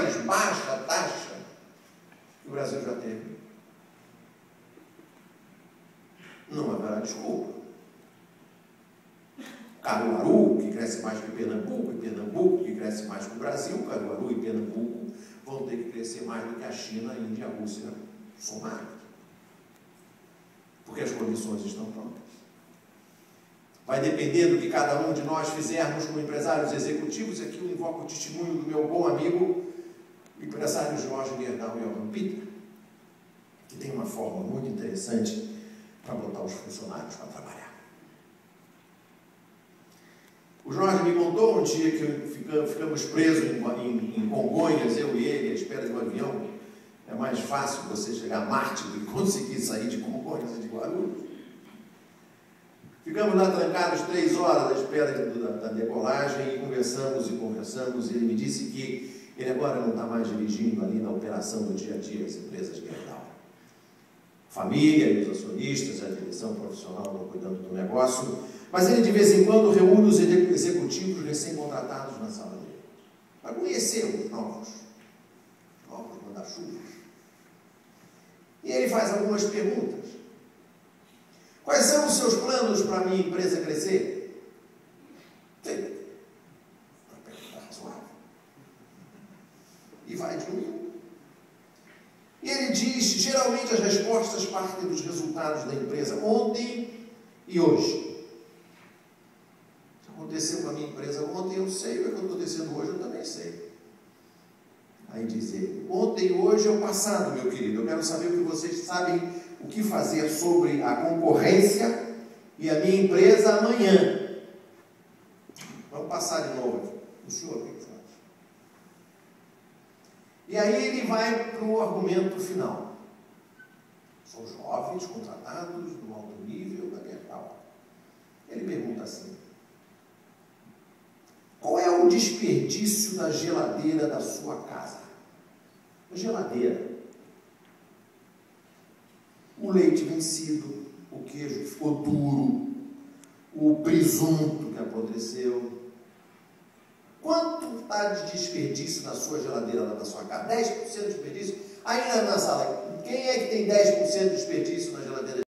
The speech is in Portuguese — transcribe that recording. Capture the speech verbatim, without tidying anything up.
mais baixa taxa que o Brasil já teve. Não haverá desculpa. Caruaru, que cresce mais que Pernambuco, e Pernambuco, que cresce mais que o Brasil, Caruaru e Pernambuco vão ter que crescer mais do que a China, a Índia e a Rússia somadas. Porque as condições estão prontas. Vai depender do que cada um de nós fizermos com empresários executivos. Aqui eu invoco o testemunho do meu bom amigo, o empresário Jorge Gerdau Johan Peter, que tem uma forma muito interessante para botar os funcionários para trabalhar. O Jorge me contou um dia que ficamos presos em, em, em Congonhas, eu e ele, à espera de um avião. É mais fácil você chegar a Marte do que conseguir sair de Congonhas e de Guarulhos. Ficamos lá trancados três horas à espera da, da decolagem e conversamos e conversamos. E ele me disse que ele agora não está mais dirigindo ali na operação do dia a dia das empresas Gerdau. Família e os acionistas, a direção profissional estão cuidando do negócio. Mas ele de vez em quando reúne os executivos recém-contratados na sala dele, para conhecer os novos, novos manda-chuvas. E ele faz algumas perguntas. Quais são os seus planos para a minha empresa crescer? Tem. Uma pergunta razoável. E vai de um. E ele diz, geralmente as respostas partem dos resultados da empresa ontem e hoje. Aconteceu com a minha empresa ontem, eu sei, o que está acontecendo hoje, eu também sei. Aí diz ele, ontem e hoje é o passado, meu querido. Eu quero saber o que vocês sabem, o que fazer sobre a concorrência e a minha empresa amanhã. Vamos passar de novo aqui. O senhor, o que faz? E aí ele vai para o argumento final. São jovens, contratados, no alto nível da Gerdau. Ele pergunta assim, qual é o desperdício da geladeira da sua casa? A geladeira. O leite vencido, o queijo que ficou duro, o presunto que apodreceu. Quanto está de desperdício na sua geladeira lá da sua casa? dez por cento de desperdício? Aí na sala, quem é que tem dez por cento de desperdício na geladeira?